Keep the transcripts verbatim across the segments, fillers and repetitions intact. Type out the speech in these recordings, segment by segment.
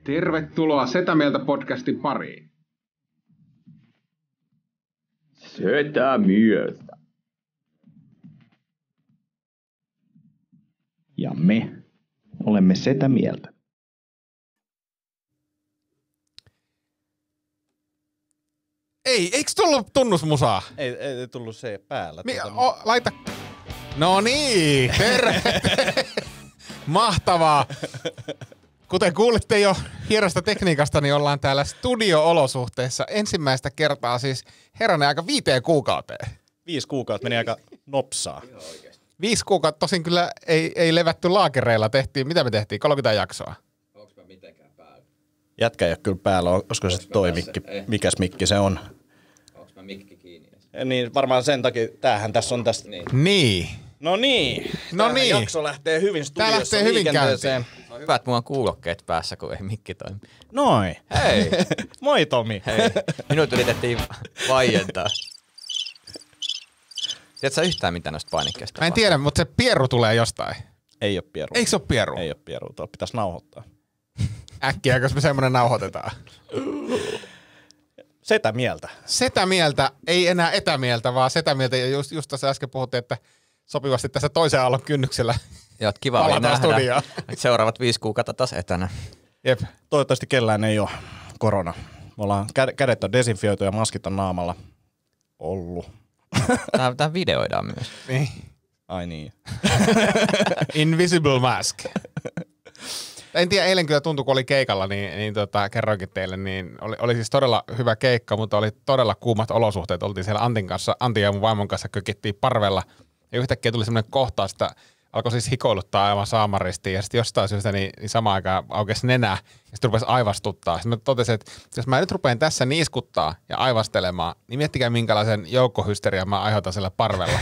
Tervetuloa Setä Mieltä podcastin pariin. Setä Mieltä. Ja me olemme Setä Mieltä. Ei, eikö tullut tunnusmusaa? Ei, ei tullut se päällä. Mi- tuota, o, laita. No niin, terve. Mahtavaa. Kuten kuulitte jo hienosta tekniikasta, niin ollaan täällä studio-olosuhteissa ensimmäistä kertaa siis herranen aika viiteen kuukauteen. Viisi kuukautta meni aika nopsaa. Viisi kuukautta tosin kyllä ei, ei levätty laakereilla. Tehtiin, mitä me tehtiin? kolmekymmentä jaksoa. Onks mä mitenkään päällä? Jätkä ei ole kyllä päällä. Olisiko se toi mikki? Mikäs mikki se on? Onks mä mikki kiinni? Niin varmaan sen takia, tämähän tässä on tästä. Niin. Niin. No niin. No Tämähän niin. jakso lähtee hyvin studiossa lähtee hyvin liikenteeseen. On hyvä, että mulla on kuulokkeet päässä, kun ei mikki toimi. Noin. Hei! Moi Tomi. Hei! Minut yritettiin vaientaa. Tiedätkö sä yhtään mitä noista painikkeista? Mä en tiedä, mutta se pieru tulee jostain. Ei ole pieru. Eikö se ole pieru? Ei ole pieru. Tuo pitäisi nauhoittaa. Äkkiä, koska me semmonen nauhoitetaan. Setä Mieltä. Setä mieltä, ei enää etämieltä, vaan setä mieltä. Ja just, just tässä äsken puhuttiin, että sopivasti tässä toisen aallon kynnyksellä. Joo, kiva oli Palataan nähdä. studioon. Seuraavat viisi kuukautta taas etänä. Jep. Toivottavasti kellään ei ole korona. Me ollaan kä- kädet on desinfioitu ja maskit on naamalla ollut. Tää, tää videoidaan myös. Niin. Ai niin. Invisible mask. En tiedä, eilen kyllä tuntui, kun oli keikalla, niin, niin tota, kerroinkin teille, niin oli, oli siis todella hyvä keikka, mutta oli todella kuumat olosuhteet. Oltiin siellä Antin kanssa, Antin ja mun vaimon kanssa kökittiin parvella, ja yhtäkkiä tuli semmoinen kohtaus, että alkoi siis hikoiluttaa aivan saamaristi, ja sitten jostain syystä niin, niin samaan aikaan aukesi nenä, ja sitten rupesi aivastuttaa. Sitten mä totesin, että jos mä nyt rupean tässä niiskuttaa ja aivastelemaan, niin miettikää minkälaisen joukkohysterian mä aiheutan siellä parvella.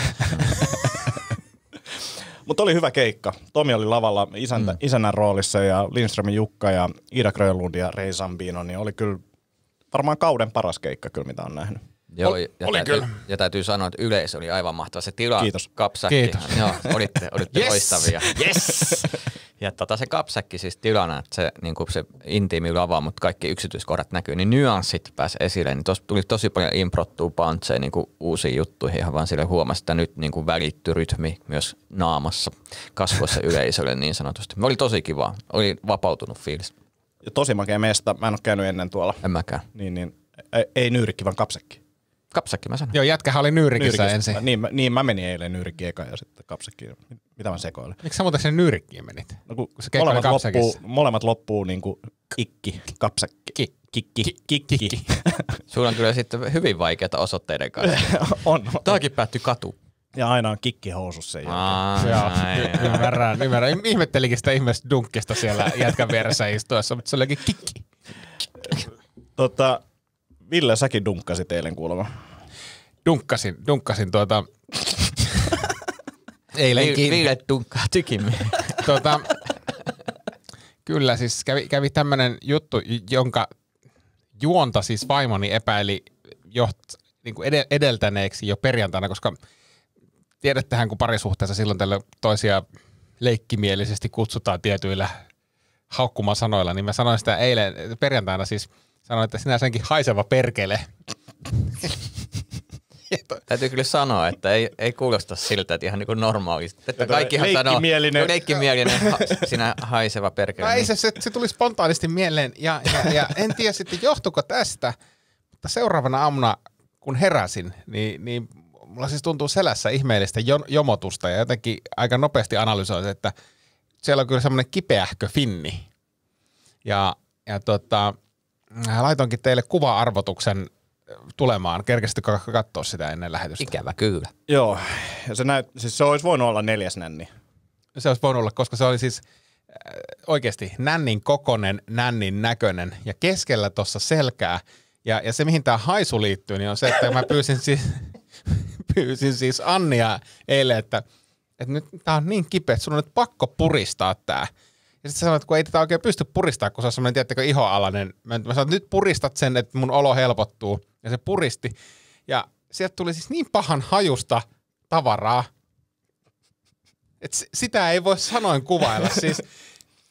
Mutta oli hyvä keikka. Tomi oli lavalla isäntä, mm. isännän roolissa ja Lindströmin Jukka ja Ida Grönlund ja Rei Sambino, niin oli kyllä varmaan kauden paras keikka kyllä, mitä on nähnyt. Joo, Ol- ja, oli täytyy, kyllä. ja täytyy sanoa, että yleisö oli aivan mahtava. Se tila, Kiitos. kapsäkki. Kiitos. Joo, olitte, olitte Yes! loistavia. Yes! Ja tota, se kapsäkki siis tilana, että se, niin se intiimi lava, mutta kaikki yksityiskohdat näkyy, niin nyanssit pääsi esille. Niin tos, tuli tosi paljon improttua puncheja niin uusiin juttuihin, ihan vaan sille huomasi, että nyt niin välitty rytmi myös naamassa, kasvoissa yleisölle niin sanotusti. Oli tosi kiva, oli vapautunut fiilis. Ja tosi makea mesta. Mä en ole käynyt ennen tuolla. En mäkään. Niin, niin, ei, ei nyyrikki, vaan kapsekki. Kapsäkki mä sanon. Joo, jätkähän oli Nyyrikissä Nyrkissä. ensin. Niin, mä- niin, mä menin eilen nyyrikki eka ja sitten kapsekki. Mitä mä sekoilen? Miksi sä muuten sinne Nyyrikiin menit? No, kun Se keikka oli molemmat, loppuu, kapsekissa. molemmat loppuu niinku ikki, kapsekki. Ki- Kikki. Kikki. Kikki. Sulla on kyllä sitten hyvin vaikeata osoitteiden kanssa. on. Tämäkin päättyi katu. Ja aina on kikki housussa sen jälkeen. Aa, Joo, näin, y- joo. ymmärrän, ymmärrän. Ihmettelikin sitä ihmeestä dunkkista siellä jätkän vieressä istuessa, mutta se olikin kikki. Tota, Ville, säkin dunkkasit eilen kuulemma. Dunkkasin, dunkkasin tuota... Eilenkin. Ville tunkkaa tykimmin. Tuota, kyllä siis kävi, kävi tämmönen juttu, jonka juonta siis vaimoni epäili joht, niin kuin edel, edeltäneeksi jo perjantaina, koska tiedättehän, kun parisuhteessa silloin tällä toisia leikkimielisesti kutsutaan tietyillä haukkumasanoilla, niin mä sanoin sitä eilen, perjantaina siis, sanoin, että sinä senkin haiseva perkele. Täytyy kyllä sanoa, että ei, ei kuulosta siltä, että ihan niin kuin normaalisti. Että kaikkihan sanoo, leikkimielinen. leikkimielinen, ha, sinä haiseva perkele. No ei niin. se, se, se tuli spontaanisti mieleen ja, ja, ja en tiedä sitten johtuiko tästä, mutta seuraavana aamuna kun heräsin, niin, niin mulla siis tuntuu selässä ihmeellistä jon, jomotusta ja jotenkin aika nopeasti analysoin, että siellä on kyllä semmoinen kipeähkö finni. Ja, ja tota, laitoinkin teille kuva-arvotuksen tulemaan. Kerkesittekö katsoa sitä ennen lähetystä? Ikävä kyllä. Joo, ja se, näyt, siis se olisi voinut olla neljäs nänni. Se olisi voinut olla, koska se oli siis äh, oikeasti nännin kokonen, nännin näköinen ja keskellä tuossa selkää. Ja, ja se, mihin tämä haisu liittyy, niin on se, että mä pyysin siis, pyysin siis Annia eilen, että, että nyt tää on niin kipeä, että sun on nyt pakko puristaa tää. Ja sitten sanoin, että kun ei tätä oikein pysty puristamaan, kun se on semmoinen, tiedättekö, ihoalainen. Mä sanoin, että nyt puristat sen, että mun olo helpottuu. Ja se puristi. Ja sieltä tuli siis niin pahan hajusta tavaraa, että sitä ei voi sanoin kuvailla. Siis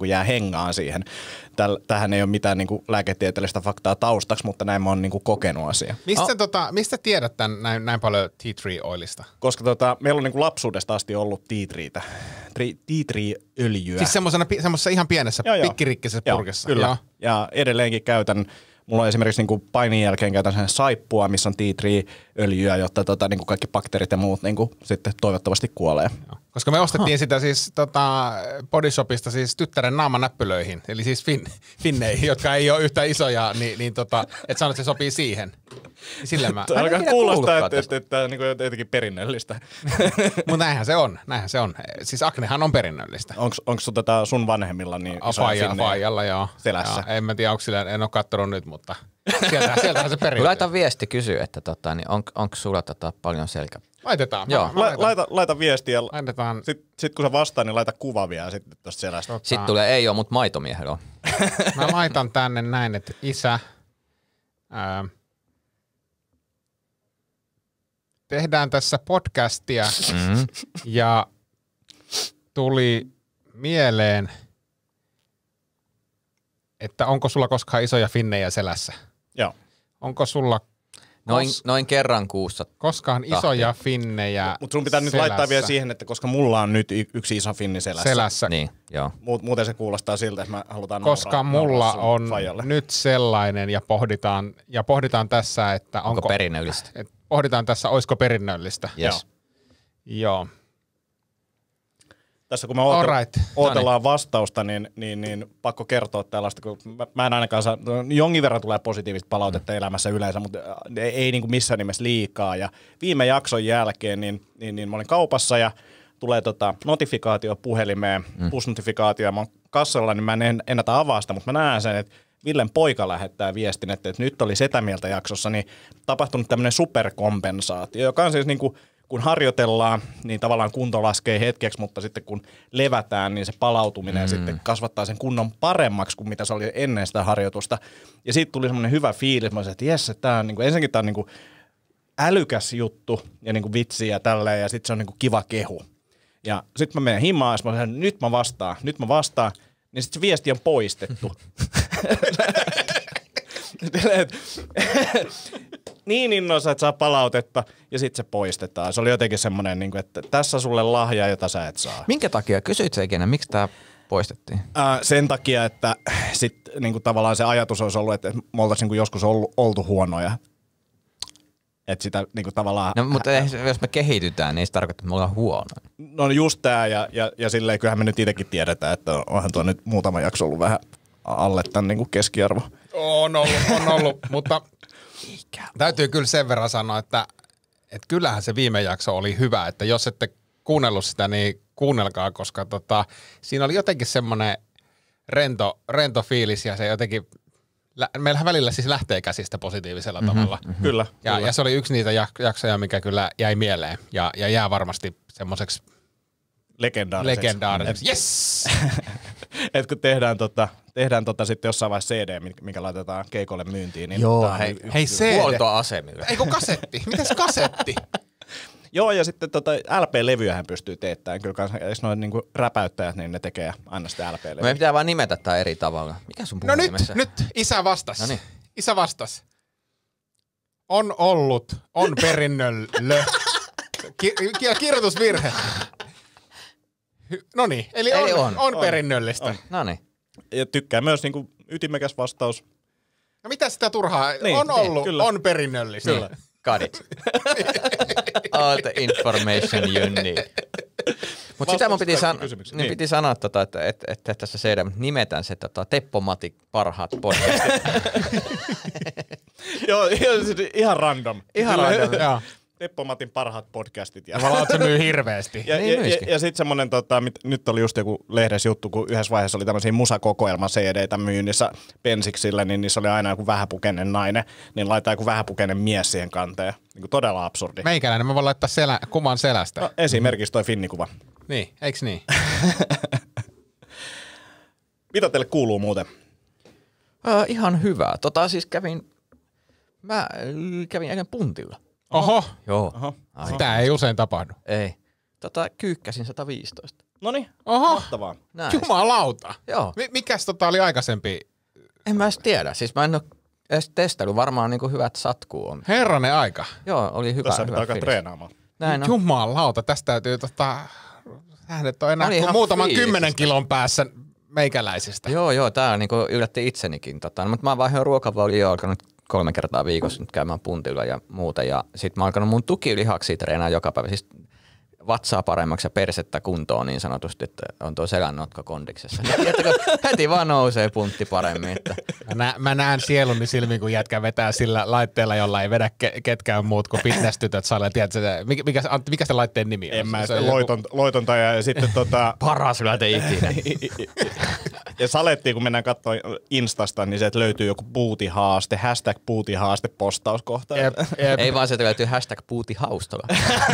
niinku jää hengaan siihen. Täl, tähän ei ole mitään niinku lääketieteellistä faktaa taustaksi, mutta näin mä oon niinku kokenut asia. Mistä, Oh. tota, mistä tiedät tämän näin, näin paljon tea tree oilista? Koska tota, meillä on niinku lapsuudesta asti ollut tea treetä, tea tree-öljyä. Siis semmoisessa ihan pienessä, Joo, joo. pikkirikkisessä Joo, purkissa. Kyllä. Joo. Ja edelleenkin käytän, mulla on esimerkiksi niinku painin jälkeen käytän sen saippua, missä on tea tree-öljyä, jotta tota, niinku kaikki bakteerit ja muut niinku sitten toivottavasti kuolee. Joo. Koska me ostettiin sitä siis tota, Body Shopista siis tyttären naamanäppylöihin, eli siis fin, finneihin, jotka ei ole yhtä isoja, niin, niin tota, et sano, että se sopii siihen. Sillä mä. Alkaa ikinä kuulostaa, kuullutkaan että, että, että tämä on niinku jotenkin perinnöllistä. Mutta näinhän se on, näinhän se on. Siis aknehan on perinnöllistä. Onko sun, tota sun vanhemmilla niin isoja Faija, finnejä faijalla, joo. selässä? Joo. En mä tiedä, onko sillä, en ole kattonut nyt, mutta sieltähän, sieltähän se Kun perinnöllistä. laita viesti kysyä, että tota, niin on, onko sulla tota paljon selkä? Laitetaan. Joo. Mä, mä La, laitan, laita, laita viestiä. laitetaan. Sitten sit kun sä vastaan, niin laita kuva vielä sitten tuosta selästä. Tota, Sitten tulee ei ole, mutta maitomiehellä on. Mä laitan tänne näin, että isä, ää, tehdään tässä podcastia Mm. ja tuli mieleen, että onko sulla koskaan isoja finnejä selässä? Joo. Onko sulla Noin, kos- noin kerran kuussa. koskaan isoja finnejä Mutta sun pitää nyt selässä? laittaa vielä siihen, että koska mulla on nyt y- yksi iso finni selässä. selässä. Niin, joo. Muut, muuten se kuulostaa siltä, että me halutaan Koska nauraa, mulla nauraa sun on faijalle. nyt sellainen ja pohditaan, ja pohditaan tässä, että onko, Onko perinnöllistä? et pohditaan tässä, olisiko perinnöllistä. Yes. Joo. tässä kun me ootel- right. ootellaan vastausta, niin, niin, niin pakko kertoa tällaista, kun mä, mä en ainakaan saa, jonkin verran tulee positiivista palautetta mm. elämässä yleensä, mutta ei, ei niin kuin missään nimessä liikaa. Ja viime jakson jälkeen niin, niin, niin mä olin kaupassa ja tulee tota notifikaatio puhelimeen, mm. push-notifikaatio, ja mä oon kassalla, niin mä en ennätä avaa sitä, mutta mä näen sen, että Villen poika lähettää viestin, että, että nyt oli Setä Mieltä jaksossa niin tapahtunut tämmöinen superkompensaatio, joka on siis niin kuin, kun harjoitellaan, niin tavallaan kunto laskee hetkeksi, mutta sitten kun levätään, niin se palautuminen mm. sitten kasvattaa sen kunnon paremmaksi kuin mitä se oli ennen sitä harjoitusta. Ja siitä tuli semmoinen hyvä fiilis, mä olisin, että jes, tämä on niin kuin, ensinnäkin tämä on niin kuin älykäs juttu ja niin kuin vitsi ja tälleen, ja sitten se on niin kuin kiva kehu. Ja sitten mä menen himaan, ja mä olisin, nyt mä vastaan, nyt mä vastaan, niin sitten se viesti on poistettu. Niin innoissa, että saa palautetta ja sitten se poistetaan. Se oli jotenkin semmoinen, että tässä sulle lahja, jota sä et saa. Minkä takia? Kysyit sä ikinä, miksi tämä poistettiin? Ää, sen takia, että sit, niinku, tavallaan se ajatus olisi ollut, että me oltaisiin niinku, joskus ollut, oltu huonoja. Että sitä niinku, tavallaan... No, mutta jos me kehitytään, niin se tarkoittaa, että me ollaan huonoja. No just tää, ja, ja, ja silleen kyllähän me nyt itsekin tiedetään, että onhan tuo nyt muutama jakso ollut vähän alle tämän niinku, keskiarvo. On ollut, on ollut, mutta täytyy kyllä sen verran sanoa, että, että kyllähän se viime jakso oli hyvä, että jos ette kuunnellut sitä, niin kuunnelkaa, koska tota, siinä oli jotenkin semmoinen rento, rento fiilis ja se jotenkin, meillähän välillä siis lähtee käsistä positiivisella mm-hmm, tavalla. Mm-hmm. Kyllä, ja, kyllä. Ja se oli yksi niitä jaksoja, mikä kyllä jäi mieleen ja, ja jää varmasti semmoiseksi legendaariseksi. Legendaariseksi. Yes! Et kun tehdään tota, tehdään tota sitten jossain vaiheessa C D, mikä laitetaan keikolle myyntiin. Niin joo, tota, hei, hei C D. Huoltoasemilla. Ei kun kasetti. Mitäs kasetti? Joo, ja sitten tota L P-levyähän pystyy teettämään. Kyllä kans, jos noin niinku räpäyttäjät, niin ne tekee aina sitä L P-levyä. Meidän pitää vaan nimetä tää eri tavalla. Mikä sun No nyt, nimessä? nyt isä vastas. Noniin. Isä vastas. On ollut, on perinnöllö. Ki- ki- kirjoitusvirhe. No niin, eli, eli on, on, on, on perinnöllistä. No niin. Ja tykkää myös niinku ytimekäs vastaus. No mitä sitä turhaa? Niin, on niin, ollut, kyllä. on perinnöllistä. Kyllä. Got it. All the information you need. Mutta sitä mun piti, san- niin. niin. piti sanoa, tota, että et, et, et tässä C D nimetään se tota, Teppo Mati parhaat podcastit. Joo, ihan random. Ihan random, joo. Teppo Matin parhaat podcastit. Ja, Tavallaan se myy hirveästi. ja, niin ja, ja, ja sitten semmoinen, tota, nyt oli just joku lehdessä juttu, kun yhdessä vaiheessa oli tämmöisiä musakokoelman C D:tä myynnissä Pensiksillä, niin niissä oli aina joku vähäpukeinen nainen, niin laittaa joku vähäpukeinen mies siihen kanteen. Niin kuin todella absurdi. Meikäläinen, mä voin laittaa selä, kuvan selästä. No, esimerkiksi toi finnikuva. Niin, eiks niin? Mitä teille kuuluu muuten? uh, ihan hyvä. Tota siis kävin, mä äh, kävin eilen puntilla. Oho, Joo. Oho. sitä ei usein tapahdu. Ei. Tota, kyykkäsin sata viisitoista. Noniin, Oho, mahtavaa. Näin. jumalauta. Joo. M- mikäs tota oli aikaisempi? En mä edes tiedä. Siis mä en oo edes testailu. Varmaan niinku hyvät satkuu on. Herranen aika. Joo, oli hyvä. Tässä hyvä pitää alkaa fiilis. treenaamaan. Näin on. Jumalauta, tästä täytyy tota... Sähän et ole enää Oli kuin ihan muutaman fiilis. kymmenen kilon päässä meikäläisistä. Joo, joo, tää niinku yllätti itsenikin. Tota, no, mutta mä oon vaihdoin ruokavalioon alkanut kolme kertaa viikossa nyt käymään puntilla ja muuta. Ja sit mä oon alkanut mun tukilihaksia treenaa joka päivä. Siis vatsaa paremmaksi ja persettä kuntoon niin sanotusti, että on tuo selännotka kondiksessa. Tiedättekö, heti vaan nousee puntti paremmin. Että. Mä, nä- mä näen sieluni silmin, kun jätkä vetää sillä laitteella, jolla ei vedä ke- ketkään muut kuin fitness-tytöt sale. Tiedätkö, mikä, mikä, Antti, mikä se laitteen nimi on? En mä Se on loiton, joku... loitontaja ja sitten tota... Paras laite ikinä. ja salettiin, kun mennään katsoa Instasta, niin sieltä löytyy joku puutihaaste, hashtag puutihaaste postauskohta. Jep, jep. Ei vaan sieltä löytyy hashtag puutihaustola.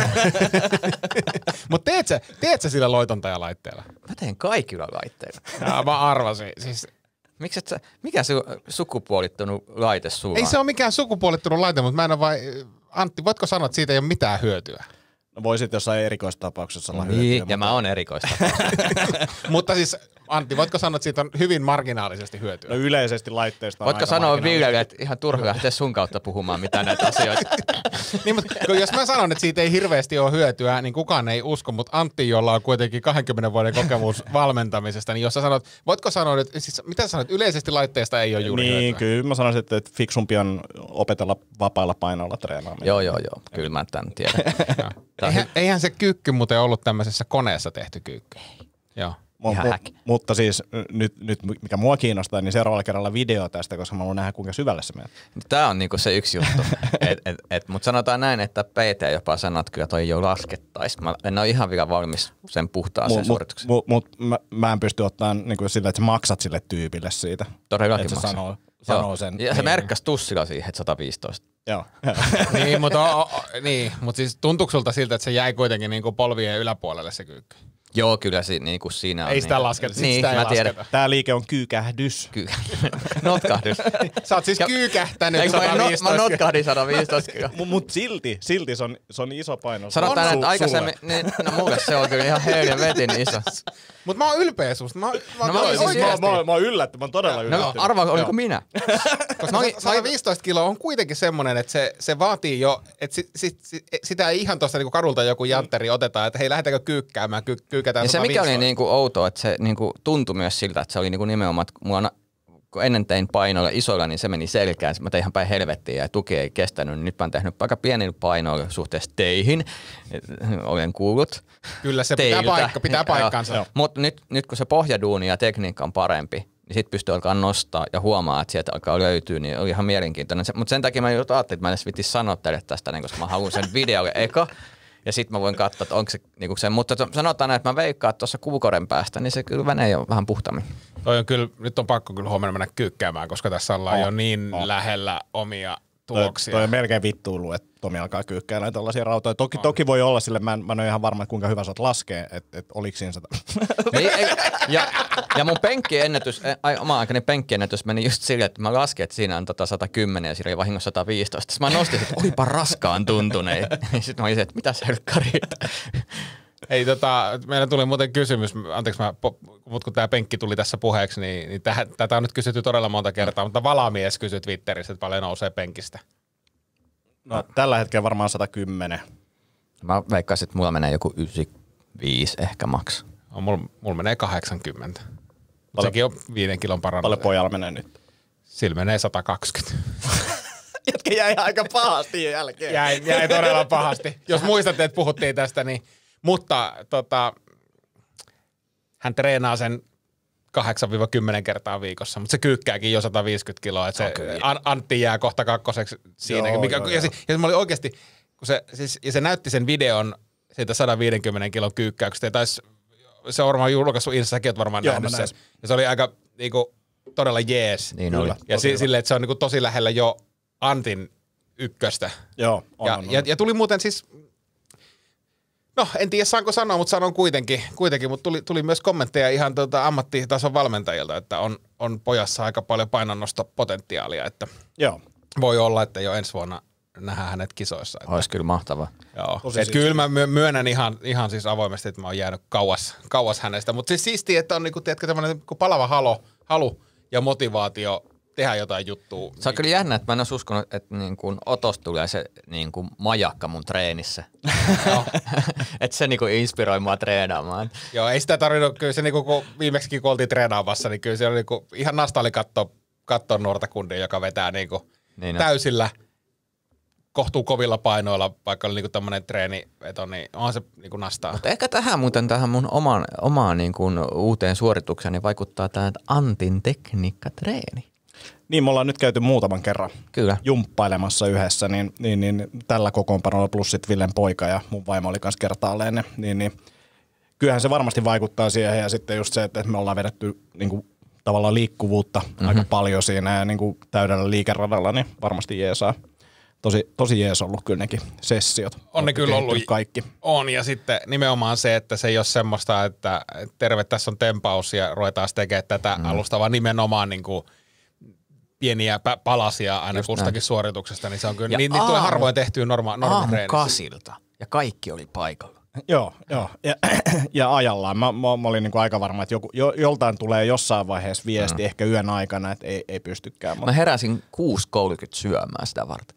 Mutta teet sä, teet sä sillä loitontajalaitteella? Mä teen kaikilla laitteilla. Ja, mä arvasin. Siis, Miksi et sä, mikä se sukupuolittunut laite sulla ei on? se ole mikään sukupuolittunut laite, mutta mä en ole vai... Antti, voitko sanoa, että siitä ei ole mitään hyötyä? No voisit jossain erikoistapauksessa olla Niin, hyötyä, ja mutta... mä oon erikoista. Mutta siis, Antti, voitko sanoa, että siitä on hyvin marginaalisesti hyötyä? No yleisesti laitteista on Voitko aika sanoa marginaalista. Villelle, että ihan turha lähteä sun kautta puhumaan mitään näitä asioita? Niin, mutta jos mä sanon, että siitä ei hirveästi ole hyötyä, niin kukaan ei usko, mutta Antti, jolla on kuitenkin kahdenkymmenen vuoden kokemus valmentamisesta, niin jos sä sanot, voitko sanoa, että siis, mitä sä sanot, yleisesti laitteesta ei ole juuri Niin, hyötyä? kyllä mä sanoisin, että että fiksumpi on opetella vapailla painoilla treenaaminen. Joo, joo, joo. Kyllä mä tämän tiedän. Eihän, eihän se kyykky muuten ollut tämmöisessä koneessa tehty kyykky. Joo. Mu- Ihan mu- häki. mutta siis nyt, nyt, mikä mua kiinnostaa, niin seuraavalla kerralla video tästä, koska mä haluan nähdä, kuinka syvälle se menee. Tämä on niinku se yksi juttu. et, et, et, mutta sanotaan näin, että P T jopa sanoo, että kyllä toi ei jo laskettaisi. Mä en ole ihan vielä valmis sen puhtaaseen Mut, suoritukseen. mut, mut, mä, mä en pysty ottaa niin sillä, että sä maksat sille tyypille siitä. Todellakin että se maksaa. sanoo, sanoo sen. Ja se niin. merkkäsi tussilla siihen, että sata viisitoista. Joo. niin, mutta o, o, niin, mut siis tuntuuko sulta siltä, että se jäi kuitenkin niinku polvien yläpuolelle se kyykky? Joo, kyllä si, niin kuin siinä on. Ei sitä niin, lasketa, sit Niin, sitä ei mä tiedän. lasketa. Tää liike on kyykähdys. Kyllä. Notkahdus. Sä oot siis Ja- kyykähtänyt Eikö mä, sata not, mä viisitoista. notkahdin sata viisitoista kiloa. Mut, mut silti, silti se on, se on iso paino. Sanotaan, Su- että aikaisemmin, sulle. niin, no mulle se on kyllä ihan helvetin iso. Mut mä oon ylpeä susta. Mä, mä, No mä, mä olin mä siis Mä, oikeesti. mä, mä oon yllätty, mä oon todella No yllättynyt. arvaa, oliko Joo. minä? Koska Mä olin- sata viisitoista kiloa on kuitenkin semmonen, että se, se vaatii jo, että sit, sit, sit, sitä ei ihan tuosta niinku kadulta joku jantteri otetaan, että hei lähdetäänkö kyykkäämään, ky, kyykätään Ja se sata mikä oli viisitoista. niinku outoa, että se niinku tuntui myös siltä, että se oli niinku nimenomaan, että mulla on, kun ennen tein painoilla isoilla, niin se meni selkään. Mä tein ihan päin helvettiin ja tuki ei kestänyt. Niin nyt mä oon tehnyt aika pienillä painoilla suhteessa teihin. Olen kuullut. Kyllä se pitää, teiltä. paikka, pitää paikkansa. Mutta nyt, nyt kun se pohjaduuni ja tekniikka on parempi, niin sit pystyy alkaa nostaa ja huomaa, että sieltä alkaa löytyä, niin oli ihan mielenkiintoinen. Mutta sen takia mä just ajattelin, että mä en edes viittis sanoa teille tästä, niin koska mä haluan sen videolle eka. Ja sitten mä voin katsoa, että onko se niinku se. Mutta sanotaan, että mä veikkaan, että tuossa kuukauden päästä, niin se kyllä menee jo vähän puhtaammin. Toi on kyllä, nyt on pakko kyllä huomenna mennä kyykkäämään, koska tässä ollaan Oh, jo niin oh. lähellä omia Toi, tuloksia. toi on melkein vittuilu, että Tomi alkaa kyykkää näitä tällaisia rautoja. Toki, toki voi olla sille, mä en, mä en ole ihan varma, että kuinka hyvä sä oot laskee, että et oliko siinä sitä. Niin, ei, ja, ja mun penkkiennätys, ai, oma aikainen penkkiennätys meni just silleen, että mä laskin, että siinä on tota sata kymmenen ja siinä oli vahingossa sata viisitoista. Sitten mä nostin, että olipa raskaan tuntuneen. Sitten mä olin se, että mitä selkkari. Ei tota, meillä tuli muuten kysymys, anteeksi mä, mut kun tää penkki tuli tässä puheeksi, niin, niin tähän, tätä on nyt kysytty todella monta kertaa, mutta Valamies kysyi Twitterissä, että paljon nousee penkistä. No, tällä hetkellä varmaan sata kymmenen. Mä veikkaisin, että mulla menee joku yhdeksänkymmentäviisi ehkä maks. On, mulla, mulla menee kahdeksankymmentä. Mut Paljon- sekin on viiden kilon parannus. Paljon pojalla menee nyt. Sillä menee sata kaksikymmentä. Jätkä jäi aika pahasti jälkeen. jäi, jäi todella pahasti. Jos muistatte, että puhuttiin tästä, niin... Mutta tota, hän treenaa sen kahdeksan kymmenen kertaa viikossa, mutta se kyykkääkin jo sata viisikymmentä kiloa. Että se An- Antti jää kohta kakkoseksi siinäkin. Joo, Mikä, joo, ja, joo. se, ja se oli oikeasti, kun se, siis, ja se näytti sen videon siitä sata viisikymmentä kilon kyykkäyksestä. Ja tais, se on varmaan julkaissut Insta, säkin oot varmaan Joo, nähnyt mä sen. näin. Ja se oli aika niinku, todella jees. Niin oli. Ja Tosi si, hyvä. silleen, että se on niinku, tosi lähellä jo Antin ykköstä. Joo, on, Ja, on, on. ja, ja tuli muuten siis, no en tiedä saanko sanoa, mutta sanon kuitenkin, kuitenkin mutta tuli, tuli myös kommentteja ihan tuota ammattitason valmentajilta, että on, on pojassa aika paljon painonnostopotentiaalia, että Joo. voi olla, että jo ensi vuonna nähdään hänet kisoissa. Että, Olisi kyllä mahtavaa. joo. Tosi Et kyllä mä myö- myönnän ihan, ihan siis avoimesti, että mä oon jäänyt kauas, kauas hänestä, mutta siis siistiä, että on niinku, tiedätkö, tämmöinen niinku palava halo, halu ja motivaatio tehdä jotain juttua. Se on kyllä jännä, että mä en olisi uskonut, että niin kuin Otos tulee se niin kuin majakka mun treenissä. Että se niin kuin inspiroi mua treenaamaan. Joo, ei sitä tarvinnut, kyllä se niinku, kun viimeksikin kun oltiin treenaamassa, niin kyllä se oli niinku, ihan nasta oli katsoa, katsoa nuorta kundia, joka vetää niinku Niin on. täysillä kohtuu kovilla painoilla, vaikka oli niinku tämmöinen treeniveto, niin on se niinku nastaa. Mutta ehkä tähän muuten tähän mun omaan, omaan niin kuin uuteen suoritukseni vaikuttaa tämä Antin tekniikkatreeni. Niin, me ollaan nyt käyty muutaman kerran Kyllä. jumppailemassa yhdessä, niin, niin, niin tällä kokoonpanolla plus sit Villen poika ja mun vaimo oli kanssa kertaalleen, niin, niin, niin kyllähän se varmasti vaikuttaa siihen ja sitten just se, että me ollaan vedetty niin kuin, tavallaan liikkuvuutta mm-hmm. aika paljon siinä ja niin kuin, täydellä liikeradalla, niin varmasti jeesaa. Tosi, tosi jees ollut kyllä nekin sessiot. On ne Olette kyllä ollut. kehittynyt kaikki. On, ja sitten nimenomaan se, että se ei ole semmoista, että terve, tässä on tempaus ja ruvetaan tekemään tätä mm. alusta, vaan nimenomaan niinku pieniä pä- palasia aina Just kustakin näin. suorituksesta, niin se on kyllä, Ja niin, niin tulee aamu- harvoin tehtyä norma- Aamu normitreenissä. kasilta. Ja kaikki oli paikalla. Joo, joo. Ja, ja ajallaan. Mä, mä, mä olin niin kuin aika varma, että joku, jo, joltain tulee jossain vaiheessa viesti, mm. ehkä yön aikana, että ei, ei pystykään. Mä heräsin kuusi kolmekymmentä syömään sitä varten.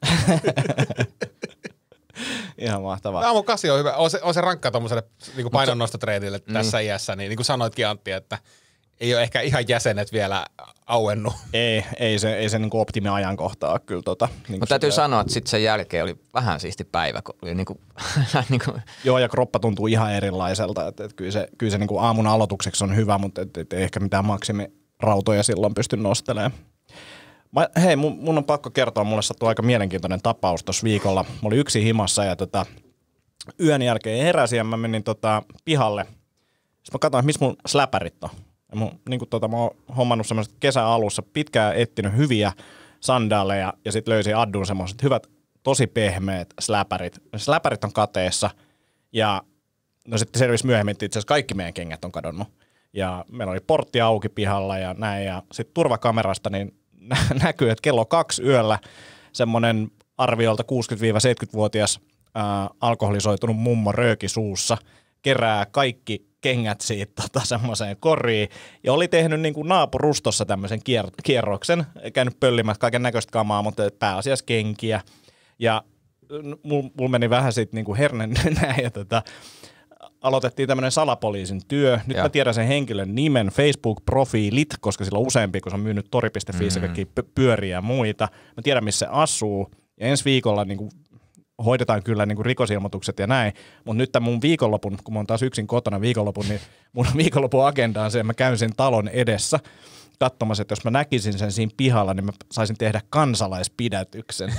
Ihan mahtavaa. Aamu kasi on hyvä. On se, on se rankka tuommoiselle niin painonnostotreenille tässä iässä, niin, niin kuin sanoitkin Antti, että ei ole ehkä ihan jäsenet vielä auennut. Ei, ei se, ei se niinku optimiajankohtaa kyllä. Tota, niinku Mutta täytyy sanoa, että sitten sen jälkeen oli vähän siisti päivä. Kun oli niinku, niinku. Joo, ja kroppa tuntuu ihan erilaiselta. Et, et kyllä se, kyllä se niinku aamun aloitukseksi on hyvä, mutta et, et ei ehkä mitään maksimirautoja silloin pysty nostelemaan. Mä, hei, mun, mun on pakko kertoa, mulle sattui aika mielenkiintoinen tapaus tuossa viikolla. Mä olin yksin himassa ja tota, yön jälkeen heräsin ja mä menin tota, pihalle. Sitten mä katsoin, missä mun släpärit on. Ja mun, niin kuin tota, mä oon hommannut semmoiset kesän alussa pitkään etsinyt hyviä sandaaleja ja sitten löysin Addun semmoiset hyvät, tosi pehmeät släpärit. Släpärit on kateessa ja no sitten selvisi myöhemmin, että itse asiassa kaikki meidän kengät on kadonnut. Ja meillä oli portti auki pihalla ja näin ja sitten turvakamerasta niin näkyy, että kello kaksi yöllä semmoinen arviolta kuusikymmentä-seitsemänkymmentävuotias ää, alkoholisoitunut mummo rööki suussa kerää kaikki kengät siitä tota, semmoiseen koriin ja oli tehnyt niin kuin naapurustossa tämmöisen kier- kierroksen, käynyt pöllimässä kaiken näköistä kamaa, mutta pääasiassa kenkiä ja mulla mul meni vähän sitten niin kuin herne näin ja tota, aloitettiin tämmöinen salapoliisin työ. Nyt ja. Mä tiedän sen henkilön nimen, Facebook-profiilit, koska sillä on useampi, kun se on myynyt tori piste fi mm-hmm. kaikki pyöriä ja muita. Mä tiedän, missä se asuu. Ja ensi viikolla niin kuin, hoidetaan kyllä niin kuin rikosilmoitukset ja näin. Mutta nyt tämän mun viikonlopun, kun mä oon taas yksin kotona viikonlopun, niin mun viikonlopun agenda on se, että mä käyn sen talon edessä katsomassa, että jos mä näkisin sen siinä pihalla, niin mä saisin tehdä kansalaispidätyksen.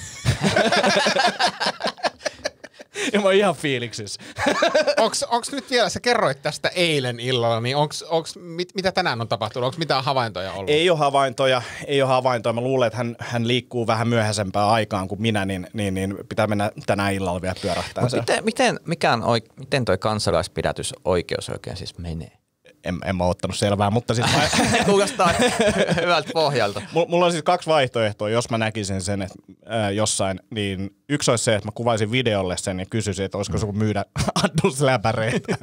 Ja mä oon ihan fiiliksissä. onks, onks nyt vielä, sä kerroit tästä eilen illalla, niin onks, onks, mit, mitä tänään on tapahtunut? Onks mitään havaintoja ollut? Ei ole havaintoja, ei ole havaintoja. Mä luulen, että hän, hän liikkuu vähän myöhäisempään aikaan kuin minä, niin, niin, niin pitää mennä tänään illalla vielä pyörähtää. Miten, miten, mikä on, miten toi kansalaispidätysoikeus oikein siis menee? En, en mä ottanut selvää, mutta siis mä... Kuulostaa hyvältä pohjalta. Mulla on siis kaksi vaihtoehtoa, jos mä näkisin sen että, ää, jossain, niin yksi olisi se, että mä kuvaisin videolle sen ja kysyisin, että olisiko sun myydä Addus-läpäreitä.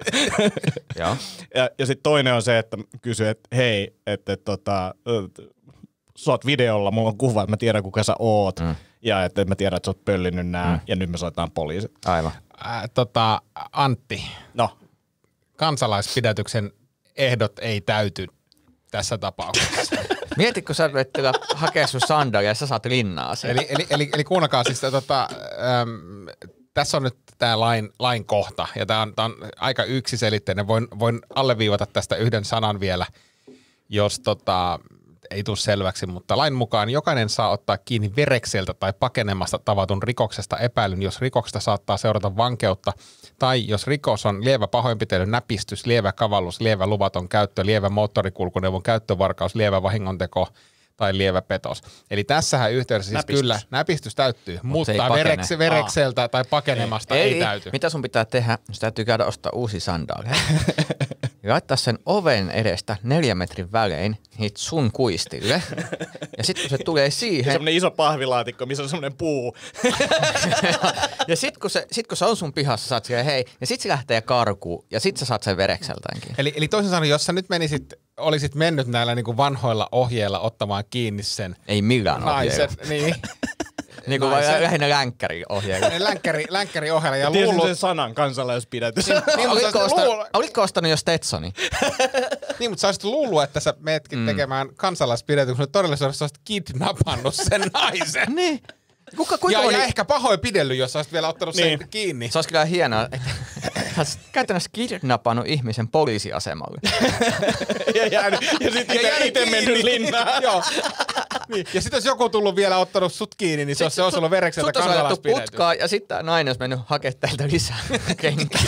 ja ja sitten toinen on se, että kysy, että hei, että et, tota, sä oot videolla, mulla on kuva, että mä tiedän kuka sä oot mm. ja että mä tiedän, että sä oot pöllinyt nää mm. ja nyt me soitetaan poliisi. Aivan. Äh, tota, Antti. No. Kansalaispidätyksen ehdot ei täyty tässä tapauksessa. Mieti, kun sä voit hakea sun sandalia ja sä saat linnaa siellä. Eli, eli, eli, eli kuunnakaa siis, tota, äm, tässä on nyt tämä lain, lain kohta ja tämä on, on aika yksiselitteinen. Voin, voin alleviivata tästä yhden sanan vielä, jos tota, ei tule selväksi, mutta lain mukaan jokainen saa ottaa kiinni verekseltä tai pakenemasta tavatun rikoksesta epäilyn, jos rikoksesta saattaa seurata vankeutta tai jos rikos on lievä pahoinpitely, näpistys, lievä kavallus, lievä luvaton käyttö, lievä moottorikulkuneuvon käyttövarkaus, lievä vahingonteko tai lievä petos. Eli tässähän yhteydessä siis näpistys. Kyllä näpistys täyttyy, Mut mutta vereks, verekseltä Aa. tai pakenemasta ei, ei, ei täyty. Mitä sun pitää tehdä? Sun täytyy käydä ostaa uusi sandaaleja. Ja laittaa sen oven edestä neljän metrin välein niitä sun kuistille. Ja sitten kun se tulee siihen... Ja semmonen iso pahvilaatikko, missä on semmonen puu. ja sitten kun, sit, kun se on sun pihassa, saat siihen hei, ja sitten se lähtee karkuun, ja sitten sä saat sen verekseltäänkin. Eli, eli toisin sanoen, jos sä nyt menisit, olisit mennyt näillä niinku vanhoilla ohjeilla ottamaan kiinni sen... Ei millään ohjeilla. Niin. Niin kuin vai lähinnä länkkäri-ohjeella. Länkkäri, länkkäri-ohjeella. Ja tiesin luulu... sen sanan, kansalaispidätys. Niin, niin, olitko, ostanut, luulu... olitko ostanut jo Stetsoni? Niin, mutta sä olisit luullut, että sä meetkin mm. tekemään kansalaispidätyksen, kun todellisuudessa sä olisit kidnappannut sen naisen. Niin. Kuka, kuinka ja, moni... ja ehkä pahoin pidellyt, jos sä olisit vielä ottanut niin. sen kiinni. Se olisi kyllä hienoa, että sä käytännössä kidnappannut ihmisen poliisiasemalle. ja jäänyt, ja sitten itse mennyt linnaan. Joo. Niin. Ja sitten jos joku tullut vielä ottanut sut kiinni, niin se olisi ollut, ollut verekseltä kansalaispidätys. Putkaa ja sitten nainen olisi mennyt hakemaan tältä lisää kenkiä.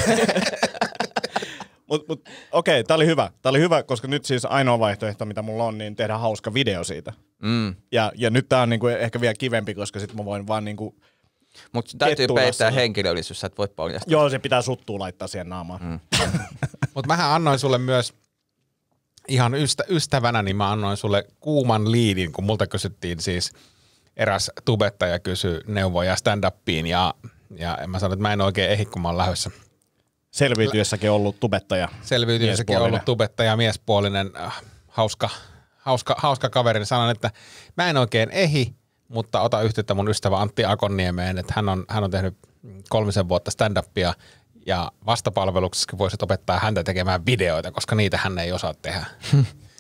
Mut, mut, okei, tää oli hyvä. Tää oli hyvä, koska nyt siis ainoa vaihtoehto, mitä mulla on, niin tehdä hauska video siitä. Mm. Ja, ja nyt tää on niinku ehkä vielä kivempi, koska sit mä voin vaan niinku... Mutta täytyy peittää henkilöllisyys, sä et voi paljastaa. Joo, se pitää suttua laittaa siihen naamaan. Mm. Mutta mähän annoin sulle myös ihan ystä, ystävänä, niin mä annoin sulle kuuman liidin, kun multa kysyttiin siis eräs tubettaja kysyi neuvoja stand-upiin ja, ja mä sanoin, että mä en oikein ehdi, kun mä oon lähdössä. Selviytyessäkin ollut tubettaja. Selviytyessäkin ollut tubettaja, miespuolinen, äh, hauska, hauska, hauska kaveri. Sanon, että mä en oikein ehdi, mutta ota yhteyttä mun ystävä Antti Akonniemeen, että hän on, hän on tehnyt kolmisen vuotta stand-upia ja vastapalveluksessakin voisit opettaa häntä tekemään videoita, koska niitä hän ei osaa tehdä.